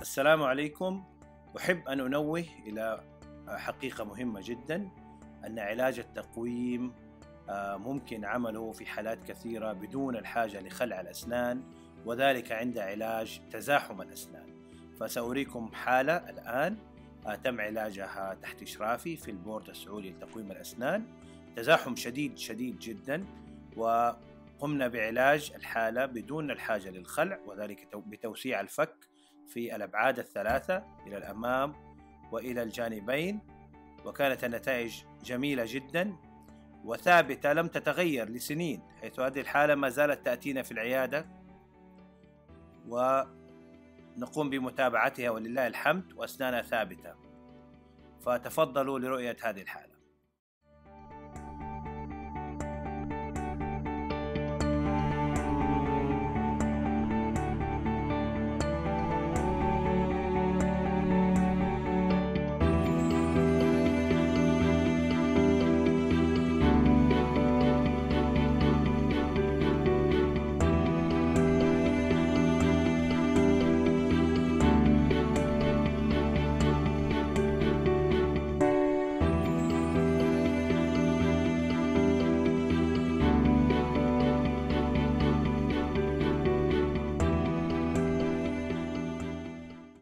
السلام عليكم. أحب أن أنوه إلى حقيقة مهمة جدا، أن علاج التقويم ممكن عمله في حالات كثيرة بدون الحاجة لخلع الأسنان، وذلك عند علاج تزاحم الأسنان. فسأريكم حالة الآن تم علاجها تحت إشرافي في البورد السعودي لتقويم الأسنان، تزاحم شديد جدا، وقمنا بعلاج الحالة بدون الحاجة للخلع، وذلك بتوسيع الفك في الأبعاد الثلاثة إلى الأمام وإلى الجانبين، وكانت النتائج جميلة جدا وثابتة لم تتغير لسنين، حيث هذه الحالة ما زالت تأتينا في العيادة ونقوم بمتابعتها ولله الحمد، وأسنانها ثابتة. فتفضلوا لرؤية هذه الحالة.